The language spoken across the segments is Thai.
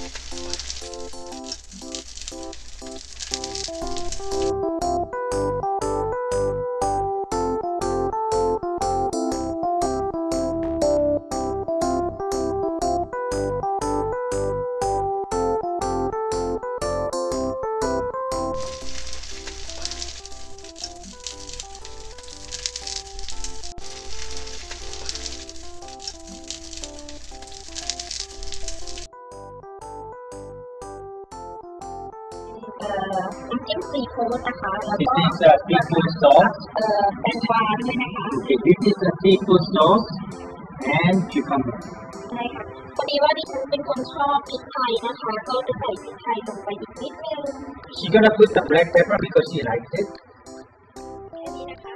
น้ำจิ้มซีฟู้ดนะคะแล้วก็ This is a seafood sauce. แตงกวาด้วยนะคะ Okay, this is a seafood sauce and cucumber. ใช่ค่ะพอดีว่าดิฉันเป็นคนชอบพริกไทยนะคะก็จะใส่พริกไทยลงไปอีกนิดนึง She's gonna put the black pepper because she likes it. แค่นี้นะคะ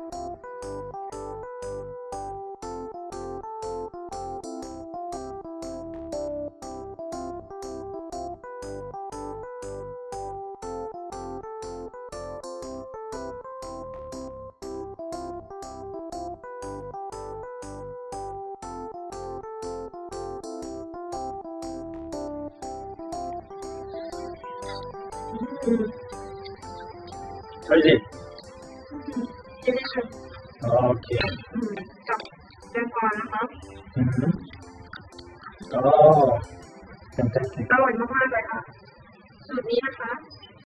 How is it? ใช่ไหมคะ Okay. กับแตงกวานะคะ Oh, fantastic. อร่อยมากๆเลยค่ะสูตรนี้นะคะ